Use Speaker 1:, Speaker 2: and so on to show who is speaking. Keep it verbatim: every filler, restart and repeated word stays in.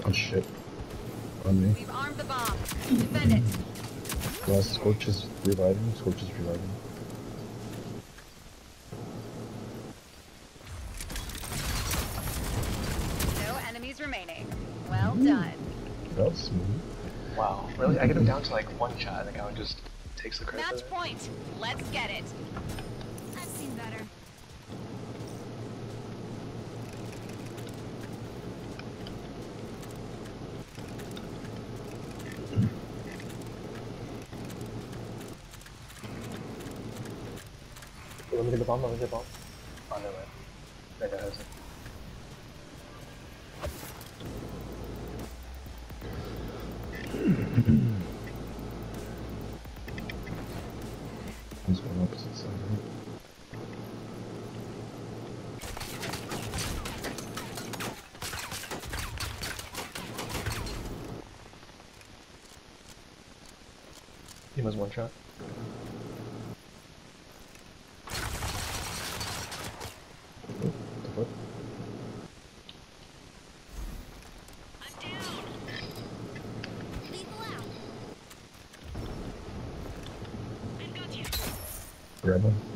Speaker 1: Oh shit. On me.
Speaker 2: We've armed the bomb. Defend it.
Speaker 1: Last Scorch is reviving. Scorch is reviving.
Speaker 2: No enemies remaining. Well done.
Speaker 1: That was smooth.
Speaker 3: Wow, really? I get him down to like one shot and the guy just takes the credit.
Speaker 2: Match point. Let's get it.
Speaker 4: I've seen better.
Speaker 3: Let me get the bomb, let me get the bomb. Oh, no, man. That guy has it.
Speaker 1: He's going opposite side, right?
Speaker 3: He was one shot.
Speaker 1: Oh, the fuck?
Speaker 4: I'm down. People out. I've got you.
Speaker 1: Grab him.